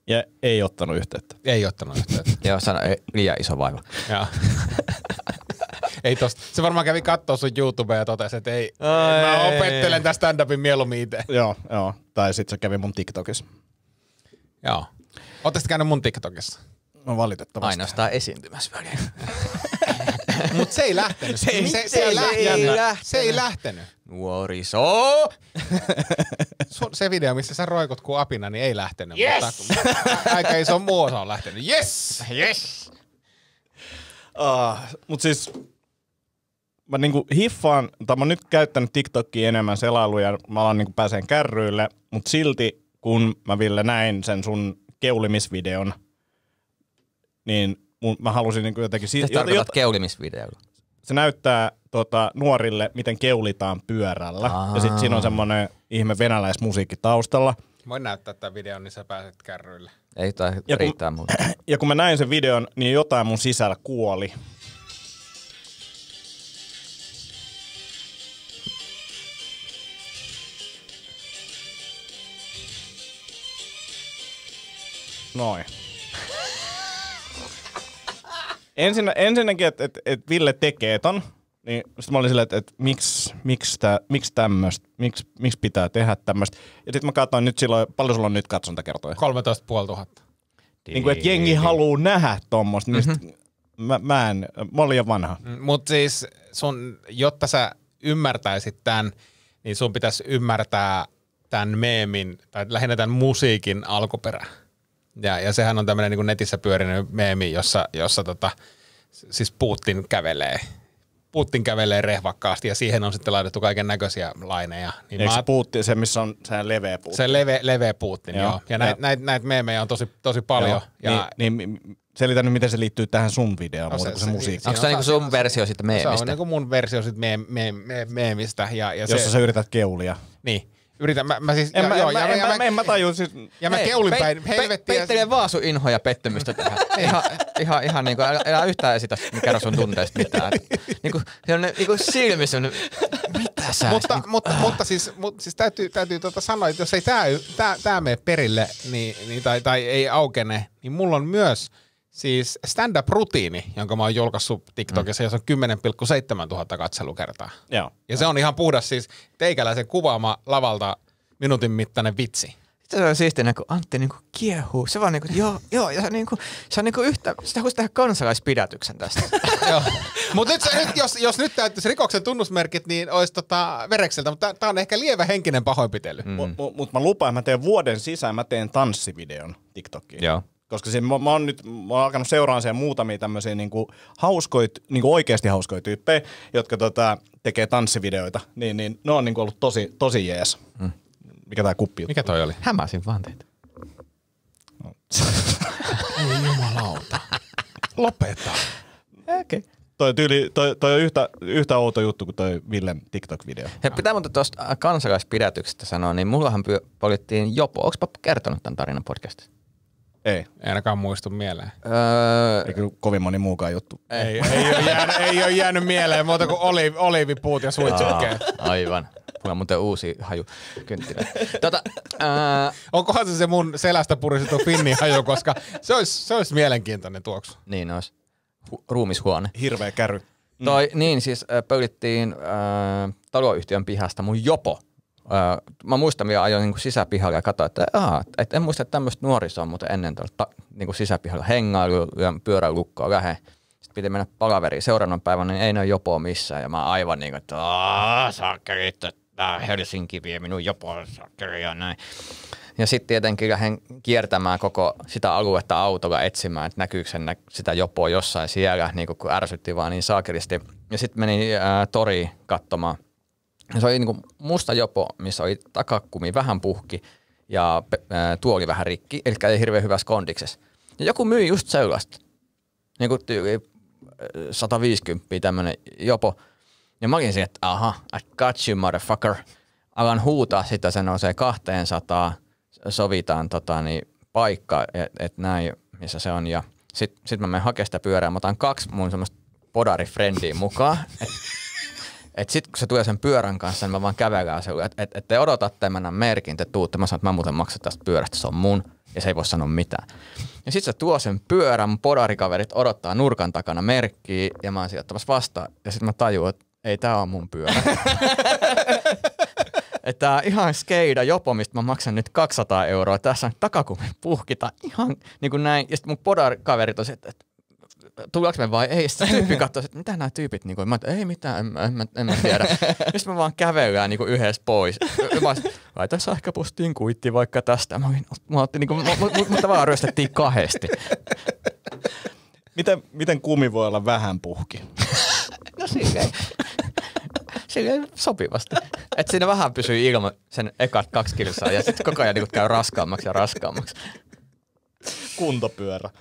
Ja ei ottanut yhteyttä. Ei ottanut yhteyttä. Joo, sano, ei, liian iso vaiva. Joo. Ei tosta. Se varmaan kävi kattoo sun YouTubea ja totesi, että ei, Ai, mä ei, opettelen tästä stand-upin mieluummin itse. Joo, joo. Tai sit se kävi mun TikTokissa. Joo. Ootte sitten käynyt mun TikTokissa? No valitettavasti. Ainoastaan esiintymässä väliin. Mut se ei lähtenyt. Se ei, se, se, se ei, ei lähtenyt. lähtenyt. Se ei lähtenyt. Nuoriso! Se video, missä sä roikut kuin apina, niin ei lähtenyt. Yes! Mutta aika iso muu osa on lähtenyt. Yes! Yes! Uh, mut siis mä niinku hiffaan, tai mä oon nyt käyttänyt TikTokia enemmän selailuja, mä alan niinku pääseen kärryille, mut silti kun mä Ville näin sen sun keulimisvideon, niin mun, mä halusin niinku jotenkin... Mitä tarkoitat keulimisvideolla? Se näyttää tota, nuorille, miten keulitaan pyörällä. Aa. Ja sit siinä on semmonen ihme venäläismusiikki taustalla. Voin näyttää tämän videon, niin sä pääset kärryille. Ei tai Ja kun- riittää muuta. Ja kun mä näin sen videon, niin jotain mun sisällä kuoli. Noin. Ensinnä, ensinnäkin, että et, et Ville tekee ton, niin sit mä olin silleen, että et, miksi miks tää, miks tämmöstä, miksi miks pitää tehdä tämmöstä. Ja sit mä katsoin nyt silloin, paljon sulla on nyt katsontakertoja? kolmetoista tuhatta. Niin kuin, että jengi haluu nähdä tommoista, niin mm-hmm. mä, mä en, mä olin jo vanha. Mutta siis sun, jotta sä ymmärtäisit tämän, niin sun pitäisi ymmärtää tämän meemin, tai lähinnä tämän musiikin alkuperä. Ja, ja sehän on tämmöinen niin netissä pyörinyt meemi, jossa, jossa tota, siis Putin kävelee. Putin kävelee rehvakkaasti ja siihen on sitten laitettu kaiken näköisiä laineja. Niin Eikö mä, se Putin, se missä on se leveä Putin? se leve, leveä Putin, joo. Joo. Ja näitä näit, näit meemejä on tosi, tosi paljon. Joo. Ja, Niin, niin selitä nyt, miten se liittyy tähän sun videoon, No muuta se- kuin se se- musiikki. Onko se niinku sun versio sitten se meemistä? on niin kuin mun versio sit me, me, me, meemistä. Ja, ja Jossa se, sä yrität keulia. Niin. Yritän, mä, mä siis, En ja, mä, joo, en, mä, ja, en, ja, mä, mä, en mä taju siis... ja mä Hei, keulin peit- päin pe- helvettiä. Peittelee vaan sun inhoa ja pettymystä tähän. ihan, ihan, ihan niinku, älä, älä yhtään esitä, kerro sun tunteista mitään. Niinku, se on ne, niinku silmissä, on, mitä sä... Mutta, niinku, mutta, mutta siis, mutta siis täytyy, täytyy tuota sanoa, että jos ei tää, tää, tää mene perille niin, niin, tai, tai ei aukene, niin mulla on myös siis stand-up-rutiini, jonka mä oon julkaissut TikTokissa, mm. jossa on kymmenen pilkku seitsemän tuhatta katselukertaa. Joo. Ja se on ihan puhdas siis teikäläisen kuvaama lavalta minuutin mittainen vitsi. se on siistiä, kun Antti niinku kiehuu. Se vaan niinku, joo, joo, ja se, niinku, se on niinku yhtä, sitä haluaisi tehdä kansalaispidätyksen tästä. Joo. Mutta nyt, se- nyt jos, jos nyt täytyisi rikoksen tunnusmerkit, niin olisi tota verekseltä, mutta tämä on ehkä lievä henkinen pahoinpitely. Mm. Mutta mut, mut mä lupaan, mä teen vuoden sisään, mä teen tanssivideon TikTokiin. Joo. Koska siinä, mä, mä oon nyt mä oon alkanut seuraamaan siellä muutamia tämmöisiä niinku hauskoit, niinku oikeasti hauskoja tyyppejä, jotka tota, tekee tanssivideoita. Niin, niin ne on niinku ollut tosi, tosi jees. Mm. Mikä tää kuppi juttu? Mikä toi oli? Hämäsin vaan teitä. Ei jumalauta. Lopeta. Okei. Okay. Toi, tyyli, toi, toi on yhtä, yhtä outo juttu kuin toi Villen TikTok-video. Hei, pitää muuten tuosta kansalaispidätyksestä sanoa, niin mullahan pyö- polittiin Jopo. Onko Pappu kertonut tämän tarinan podcastissa? Ei. Ei ainakaan muistu mieleen. Öö, Ei kyllä kovin moni muukaan juttu. Ei, ei, ole jäänyt, ei ole jäänyt mieleen muuta kuin oliiv, oliivipuut ja suitsukkeet. aivan. Mulla on muuten uusi haju kynttilä. Tota, öö, Onkohan se se mun selästä puristettu finnihaju, koska se olisi, se olisi mielenkiintoinen tuoksu. niin olisi. Hu- ruumishuone. Hirveä käry. Mm. Toi, niin siis äh, pöydittiin äh, taloyhtiön pihasta mun Jopo. Äh, mä muistan vielä ajoin niin sisäpihalle ja katsoin, että aha, et en muista, että tämmöistä nuorisoa muuten ennen tuolla ta- niin sisäpihalla hengailu ja pyörän lukkoa lähe. Sitten piti mennä palaveriin seuraavan päivän, niin ei näy Jopoa missään. Ja mä aivan niin kuin, että aah, sakkeri, että Helsinki vie minun Jopoa, sakkeri ja näin. Ja sitten tietenkin lähden kiertämään koko sitä aluetta autolla etsimään, että näkyykö sen nä- sitä Jopoa jossain siellä, niin kun ärsytti vaan niin saakelisti. Ja sitten menin ää, toriin katsomaan. Ja se oli niin kuin musta Jopo, missä oli takakumi vähän puhki ja ää, tuoli vähän rikki, eli ei hirveän hyvässä kondiksessa. Ja joku myi just sellaista. Niin kuin tyyli sata viisikymmentä tämmönen Jopo. Ja mä olin siinä, että aha, I got you motherfucker. Alan huutaa sitä, se nousee kaksisataa, sovitaan tota, niin, paikka, että et näin, missä se on. Ja sit, sit mä menen hakemaan sitä pyörää, mä otan kaksi mun semmoista podari-frendiä mukaan. Et, et sit kun se tulee sen pyörän kanssa, niin mä vaan kävelään se, että et, et te odotatte, mä näen merkin, te tuutte. Mä sanon, että mä muuten maksan tästä pyörästä, se on mun. ja se ei voi sanoa mitään. Ja sit se tuo sen pyörän, mun podarikaverit odottaa nurkan takana merkkiä ja mä oon sijoittamassa vastaan. Ja sit mä tajuan, että ei tää on mun pyörä. Että tää ihan skeida jopo, mistä mä maksan nyt kaksisataa euroa. Tässä on takakumin puhkita ihan niin kuin näin. Ja sit mun podarikaverit on se, että tullaanko me vai ei? Sitten tyyppi katsoo, että mitä nämä tyypit, niin kuin, mä että ei mitään, en, en, en, en mä tiedä. Ja sitten mä vaan kävellään niin kuin yhdessä pois. Mä olisin, laita sähköpostiin kuitti vaikka tästä. Mä olin, mä olin, niin kuin, mutta vaan ryöstettiin kahdesti. Miten, miten kumi voi olla vähän puhki? No silleen, silleen sopivasti. Että siinä vähän pysyy ilman sen ekat kaksi kilsaa ja sitten koko ajan niin käy raskaammaksi ja raskaammaksi. Kuntopyörä.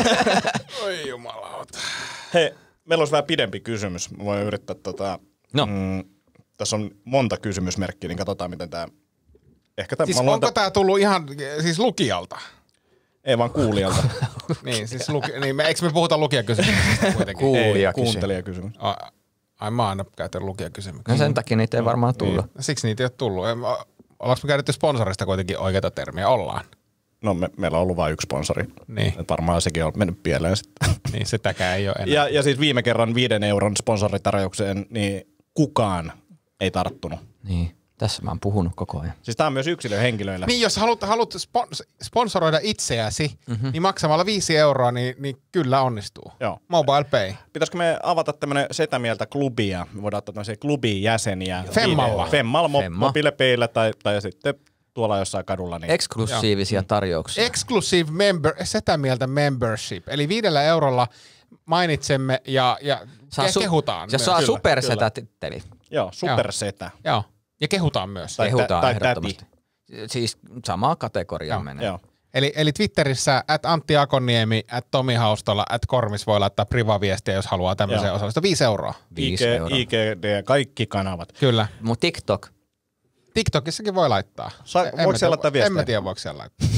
Oi jumalauta. Hei, meillä olisi vähän pidempi kysymys. Mä voin yrittää tota... No. Mm, tässä on monta kysymysmerkkiä, niin katsotaan miten tää... Ehkä tää... Siis onko tää tullut ihan siis lukijalta? Ei vaan kuulijalta. Niin, siis luki... niin, me, eikö me puhuta lukijakysymyksistä kuitenkin? Kuulija Ei, kuuntelijakysymys. Ai, ai mä oon aina käytän lukijakysymyksiä. No sen takia niitä ei varmaan tullut. Niin. Siksi niitä ei ole tullut. Ollaanko me käytetty sponsorista kuitenkin oikeita termiä? Ollaan. No me, meillä on ollut vain yksi sponsori. Niin. Et varmaan sekin on mennyt pieleen sitten. Niin, sitäkään ei ole enää. Ja, ja siis viime kerran viiden euron sponsoritarjoukseen, niin kukaan ei tarttunut. Niin, tässä mä oon puhunut koko ajan. Siis tää on myös yksilöhenkilöillä. Niin, jos haluat, haluat spons- sponsoroida itseäsi, mm-hmm. niin maksamalla viisi euroa, niin, niin kyllä onnistuu. Joo. Mobile Pay. Pitäisikö me avata tämmönen Setä Mieltä klubia? Me voidaan ottaa tämmöisiä klubin jäseniä. Femmalla. Femmalla, mo- Femma. mobiilepeillä tai, tai sitten tuolla jossain kadulla. Niin. Eksklusiivisia tarjouksia. Exclusive member, Setä Mieltä membership. Eli viidellä eurolla mainitsemme ja, ja Saa ke- su- kehutaan ja myös. saa Kyllä, supersetä-titteli. Joo, supersetä. Joo. Ja kehutaan myös. Tai- Kehutaan tai ehdottomasti. Siis samaa kategoriaa menee. Joo. Eli, eli Twitterissä at Antti Akoniemi, at Tomi Haustola, at Kormis voi laittaa privaviestiä, jos haluaa tämmöiseen Joo. osallistua. Viisi euroa. I G, Viisi euroa. I G D, kaikki kanavat. Kyllä. Mun TikTok. TikTokissakin voi laittaa. Saa- En voiko mä siellä tiedä- laittaa viestejä? En mä tiedä, voiko siellä laittaa.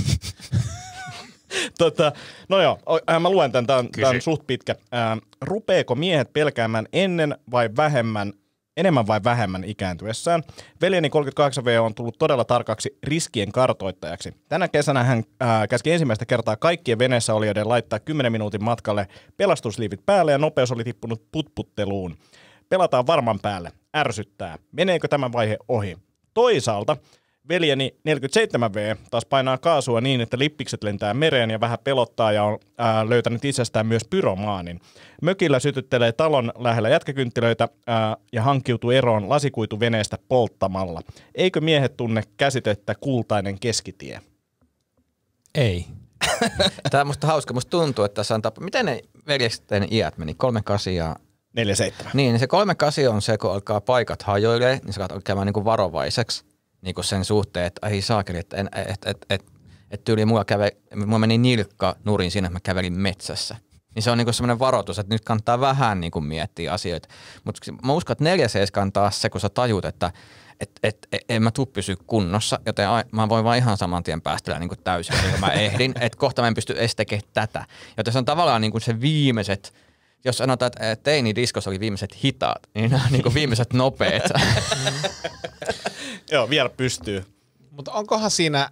Tota, no joo, äh, mä luen tämän, tää on, tää on suht pitkä. Äh, rupeeko miehet pelkäämään ennen vai vähemmän, enemmän vai vähemmän ikääntyessään? Veljeni kolmekymmentäkahdeksan vuotias on tullut todella tarkaksi riskien kartoittajaksi. Tänä kesänä hän äh, käski ensimmäistä kertaa kaikkien veneessä olijoiden laittaa kymmenen minuutin matkalle pelastusliivit päälle ja nopeus oli tippunut putputteluun. Pelataan varman päälle. Ärsyttää. Meneekö tämä vaihe ohi? Toisaalta veljeni neljäkymmentäseitsemän vuotias taas painaa kaasua niin, että lippikset lentää mereen ja vähän pelottaa ja on ää, löytänyt itsestään myös pyromaanin. Mökillä sytyttelee talon lähellä jätkäkynttilöitä ää, ja hankkiutuu eroon lasikuituveneestä polttamalla. Eikö miehet tunne käsitettä kultainen keskitie? Ei. Tää on musta hauska. Musta tuntuu, että tässä on tapa. Miten ne veljesten iät meni? Kolme kasia. neljäkymmentäseitsemän. Niin, niin se kolme kasia on se, kun alkaa paikat hajoilee, niin sä alkaa käymään niinku varovaiseksi niinku sen suhteen, että ei saakeli, että et, et, et, et, et tyyli mulla, käve, mulla meni nilkka nurin siinä, että mä kävelin metsässä. Niin se on niinku semmoinen varoitus, että nyt kannattaa vähän niinku miettiä asioita. Mutta mä uskon, että neljä seiskan on taas se, kun sä tajut, että et, et, et, en mä tuu pysyä kunnossa, joten a, mä voin vaan ihan saman tien päästellä niinku täysin, kun mä ehdin. Että kohta mä en pysty edes tekemään tätä. Joten se on tavallaan niinku se viimeiset, jos sanotaan, että teinidiskossa oli viimeiset hitaat, niin nämä on niinku viimeiset nopeet. Joo, vielä pystyy. Mutta onkohan siinä,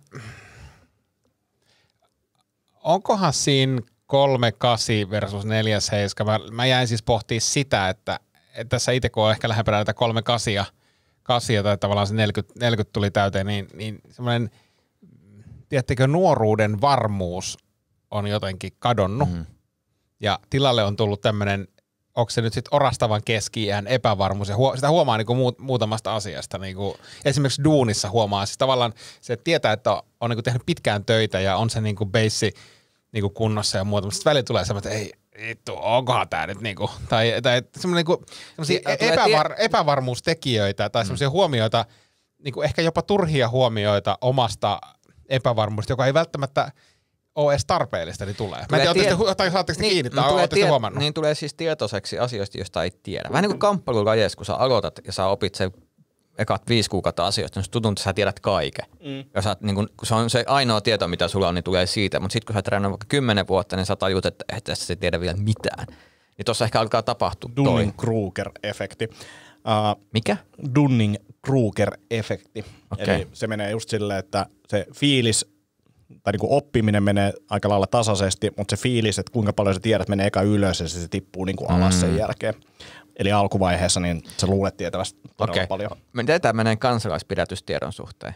onkohan siinä kolme kasi versus neljä seitsemän? Mä, mä jäin siis pohtimaan sitä, että, että tässä itse kun on ehkä lähempänä näitä kolme kasia, kasia tai tavallaan se neljäkymmentä, neljäkymmentä tuli täyteen, niin, niin semmoinen, tiedättekö, nuoruuden varmuus on jotenkin kadonnut. Mm. Ja tilalle on tullut tämmöinen, onko se nyt sitten orastavan keski-iän epävarmuus, ja huo, sitä huomaa niinku muut, muutamasta asiasta. Niinku, esimerkiksi duunissa huomaa, siis tavallaan se tietää, että on, on niinku tehnyt pitkään töitä ja on se niinku beissi niinku kunnossa ja muuta, mutta sitten välillä tulee semmoinen, että ei, vittu, onkohan tämä nyt niinku, tai, tai semmoinen niinku, epävar, epävarmuustekijöitä tai semmoisia mm. huomioita, niinku ehkä jopa turhia huomioita omasta epävarmuudesta, joka ei välttämättä ole edes tarpeellista, niin tulee. Mä en tiedä, tie- tie- tai saatteko niin, kiinni, tai ootte tie- huomannut? Niin tulee siis tietoiseksi asioista, joista ei tiedä. Vähän niin kuin kamppailulajeissa, kun sä aloitat ja sä opit sen ekat viisi kuukautta asioista, niin tuntuu, että sä tiedät kaiken. Mm. Ja sä, niin kun, kun se on se ainoa tieto, mitä sulla on, niin tulee siitä. Mutta sitten kun sä treenat vaikka kymmenen vuotta, niin sä tajut, että et tästä ei tiedä vielä mitään. Niin tuossa ehkä alkaa tapahtua toi. Dunning-Kruger-efekti. Uh, Mikä? Dunning-Kruger-efekti. Okay. Eli se menee just silleen, että se fiilis tai niin kuin oppiminen menee aika lailla tasaisesti, mutta se fiilis, että kuinka paljon sä tiedät, menee eka ylös ja se tippuu niin kuin alas mm. sen jälkeen. Eli alkuvaiheessa niin sä luulet tietävästi todella Okei. paljon. Miten tämä menee kansalaispidätystiedon suhteen?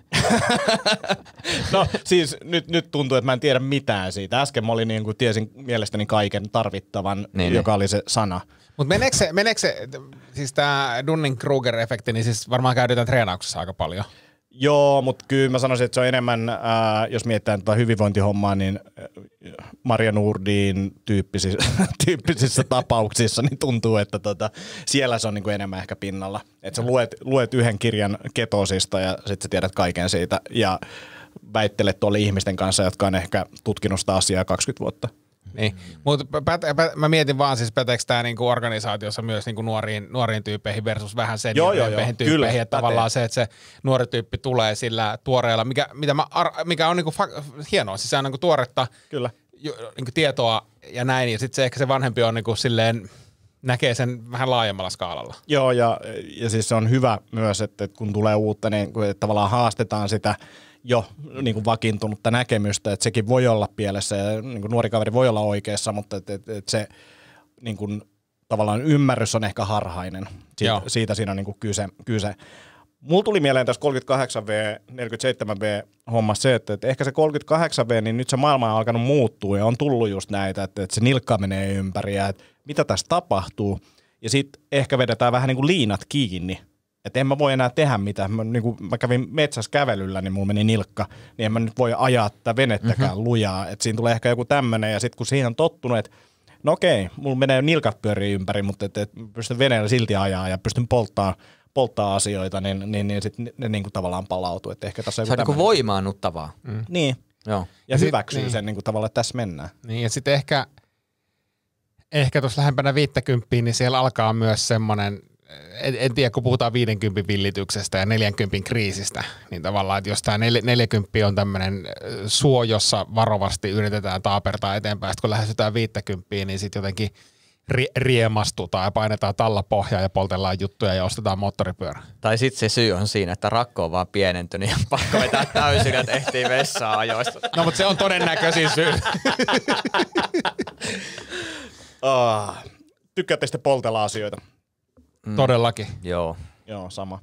No siis nyt, nyt tuntuu, että mä en tiedä mitään siitä. Äsken mä olin niin kuin tiesin mielestäni kaiken tarvittavan, Niin, joka niin. oli se sana. Mutta meneekö se, meneekö se, siis tämä Dunning-Kruger-efekti, niin siis varmaan käytetään treenauksessa aika paljon. Joo, mutta kyllä mä sanoisin, että se on enemmän, ää, jos mietitään tätä hyvinvointihommaa, niin äh, Maria Nordin tyyppisissä, tyyppisissä tapauksissa niin tuntuu, että tota, siellä se on niinku enemmän ehkä pinnalla. Että sä luet, luet yhden kirjan ketosista ja sitten sä tiedät kaiken siitä ja väittelet tuolla ihmisten kanssa, jotka on ehkä tutkinut sitä asiaa kaksikymmentä vuotta. Niin. Mutta mä mietin vaan siis, päteekö tämä niinku organisaatiossa myös niinku nuoriin, nuoriin tyyppeihin versus vähän senioripeihin tyyppeihin. Että tavallaan se, että se nuori tyyppi tulee sillä tuoreella, mikä, mitä mä, mikä on niinku fa- hienoa. Siis se on niinku tuoretta Kyllä. niinku tietoa ja näin. Ja sitten se ehkä se vanhempi on niinku silleen, näkee sen vähän laajemmalla skaalalla. Joo, ja, ja siis se on hyvä myös, että, että kun tulee uutta, niin että tavallaan haastetaan sitä jo niin kuin vakiintunutta näkemystä, että sekin voi olla pielessä ja niin kuin nuori kaveri voi olla oikeassa, mutta että, että, että se niin kuin, tavallaan ymmärrys on ehkä harhainen. Siitä, siitä siinä on niin kuin kyse, kyse. Mulla tuli mieleen tässä kolmekymmentäkahdeksan vuotta, neljäkymmentäseitsemän vuotta hommassa se, että, että ehkä se kolmekymmentäkahdeksan vuotta, niin nyt se maailma on alkanut muuttua ja on tullut just näitä, että, että se nilkka menee ympäri ja että mitä tässä tapahtuu. Ja sitten ehkä vedetään vähän niin kuin liinat kiinni. Että en mä voi enää tehdä mitään. Mä, niin mä kävin metsässä kävelyllä, niin mulla meni nilkka. Niin en mä nyt voi ajaa tätä venettäkään mm-hmm. lujaa. Että siinä tulee ehkä joku tämmönen. Ja sitten kun siihen on tottunut, että no okei, mulla menee nilkat pyörii ympäri, mutta et, et pystyn veneellä silti ajaa ja pystyn polttaa, polttaa asioita, niin, niin, niin sitten ne, ne niin kuin tavallaan palautuu. Että ehkä tässä on se on niin kuin voimaannuttavaa. Mm. Niin. Joo. Ja sit, hyväksyy niin. sen niin kuin tavallaan, että tässä mennään. Niin ja sitten ehkä, ehkä tuossa lähempänä viittäkymppiä, niin siellä alkaa myös semmoinen, En, en tiedä, kun puhutaan viidenkympin villityksestä ja neljänkympin kriisistä, niin tavallaan, että jos tämä neljäkymppi on tämmöinen suo, jossa varovasti yritetään taapertaa eteenpäin, kun lähestytään viittäkymppiä, niin sitten jotenkin ri- riemastutaan ja painetaan tallapohjaa ja poltellaan juttuja ja ostetaan moottoripyörä. Tai sitten se syy on siinä, että rakko on vaan pienentynyt ja pakko vetää täysin, että ehtii vessaan ajoista. No, mutta se on todennäköisin syy. Oh, tykkäätte sitten poltella asioita? Mm. Todellakin. Joo. Joo, sama.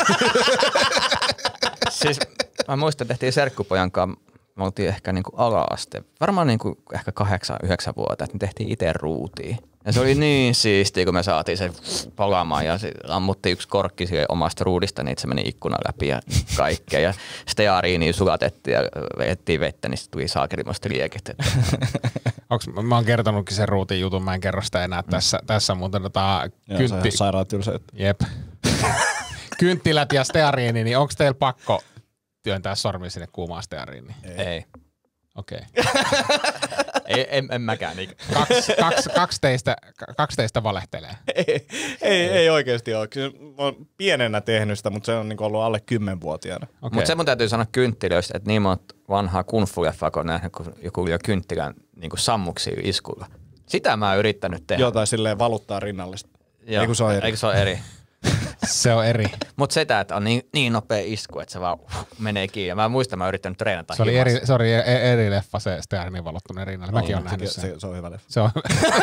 Siis mä muistan, että tehtiin serkkupojan kanssa, me oltiin ehkä niinku ala-aste, varmaan niinku ehkä kahdeksan, yhdeksän vuotta, että me tehtiin itse ruutia. Ja se oli niin siistiä, kun me saatiin sen palaamaan ja ammuttiin yksi korkki siihen omasta ruudista, niin se meni ikkunan läpi ja kaikkea. Ja steariiniin sulatettiin ja vettiin vettä, niin sitten tuli saakelimaista liekit. Onks, mä oon kertonutkin sen ruutin jutun, mä en kerro sitä enää mm. tässä, tässä mutta tota, Joo, kyntti... se on ihan sairaan tylsä. Jep. Kynttilät ja steariini, niin onko teillä pakko työntää sormi sinne kuumaan steariiniin? Ei. Ei. Okei. ei, en, en mäkään. Niin. Kaksi, kaksi, kaksi, teistä, kaksi teistä valehtelee. Ei, ei, ei oikeasti ole. Mä oon pienenä tehnyt sitä, mutta se on niinku ollut alle kymmenvuotiaana. Okay. Mutta se mun täytyy sanoa kynttilöistä, että niin monta vanhaa kung fu-leffaa, kun on nähnyt, kun joku lyö kynttilän niin sammuksia iskulla. Sitä mä oon yrittänyt tehdä. Jotain silleen valuttaa rinnallista. Joo. Eikö se ole eri? Eikö se ole eri? Se on eri. Mutta sitä, että on niin, niin nopea isku, että se vaan uh, menee kiinni. Mä muistan, mä oon yrittänyt treenata Se oli himassa. eri, sorry, eri leffa se steariinin valottuneen rinnalla. Mäkin oon nähnyt sen. Se, se on hyvä leffa. Se on.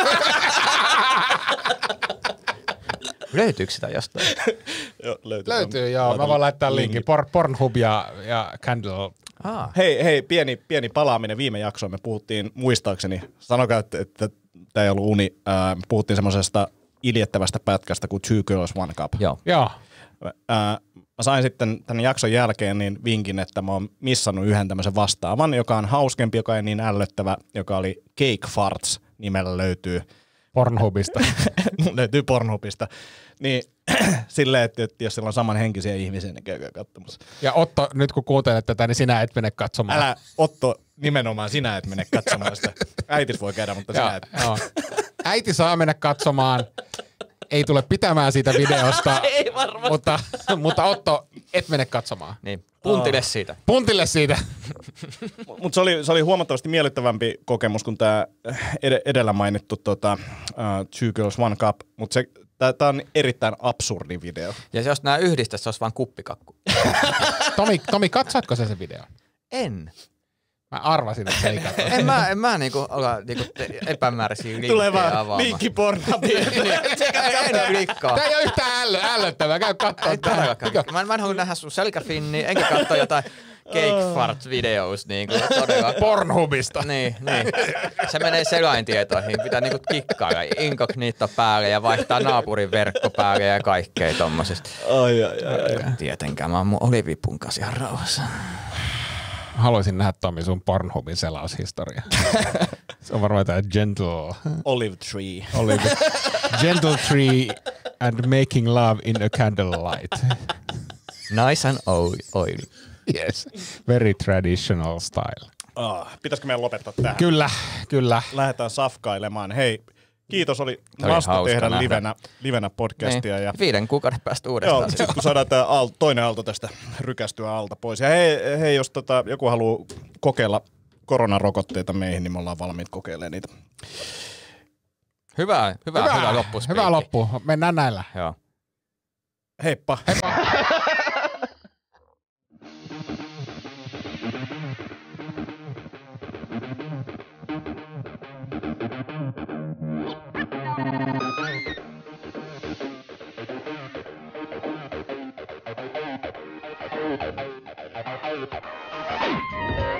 Löytyykö sitä jostain? Joo, löytyy. Löytyy, joo. Mä voin laittaa linkin. Por, Pornhub ja, ja Candle. Ah. Hei, hei, pieni, pieni palaaminen viime jaksoon. Me puhuttiin, muistaakseni, sanokaa, että, että tämä ei ollut uni, äh, me puhuttiin semmoisesta iljettävästä pätkästä kuin Two Girls, One Cup. Joo. Joo. Äh, mä sain sitten tämän jakson jälkeen niin vinkin, että mä oon missannut yhden tämmöisen vastaavan, joka on hauskempi, joka ei niin ällöttävä, joka oli Cake Farts nimellä löytyy. Pornhubista. löytyy Pornhubista. Niin silleen, että, että jos siellä on samanhenkisiä ihmisiä, niin käykää katsomassa. Ja Otto, nyt kun kuuntelet tätä, niin sinä et mene katsomaan. Älä, Otto, nimenomaan sinä et mene katsomaan sitä. Äitis voi käydä, mutta sinä et. Joo. Äiti saa mennä katsomaan. Ei tule pitämään siitä videosta. Ei varmasti. Mutta, mutta Otto, et mene katsomaan. Niin, puntille siitä. Puntille siitä. Mutta se oli, se oli huomattavasti miellyttävämpi kokemus kuin tämä ed- edellä mainittu tota, uh, Two Girls, One Cup. Mutta tämä on erittäin absurdi video. Ja jos nämä yhdistäisi, se olisi vaan kuppikakku. Tomi, Tomi, katsoitko sä sen video? En. Mä arvasin, että se ei katso. En mä, en mä niinku olla niinku te- epämääräisiä linkkejä Tulee vaan avaamaan. linkki Pornhubiin. En klikkaa. Tää ei oo yhtään ällö, ällöttävää, käy kattoo Ei todellakaan. Mä, en- mä en halua nähdä sun selkäfinniä, enkä katsoa jotain cake fart videos niinku todella. Pornhubista. Niin, niin. Se menee selaintietoihin, pitää niinku kikkailla inkognito päälle ja vaihtaa naapurin verkko päälle ja kaikkea tommosista. Ai, ai, ai. Tietenkään, mä oon mun olivipun kanssa ihan rauhassa. Haluaisin nähdä Tomi sun Pornhubin selaushistoria. Se on varmaan jotain gentle, Olive tree. olive, gentle tree and making love in a candlelight. Nice and oily. Yes, very traditional style. Oh, pitäisikö meidän lopettaa tähän? Kyllä, kyllä. Lähdetään safkailemaan. Hei, kiitos, oli Oli hauska hauska tehdä nähdä. livenä, livenä podcastia. Niin. Ja Viiden kuukauden päästä joo, uudestaan. sitten kun saadaan tämä al- toinen aalto tästä rykästyä alta pois. Ja hei, hei jos tota, joku haluaa kokeilla koronarokotteita meihin, niin me ollaan valmiit kokeilemaan niitä. Hyvä, hyvä, hyvä, hyvä loppu. Hyvä loppu. Mennään näillä. Joo. Heippa. Heippa. Hey!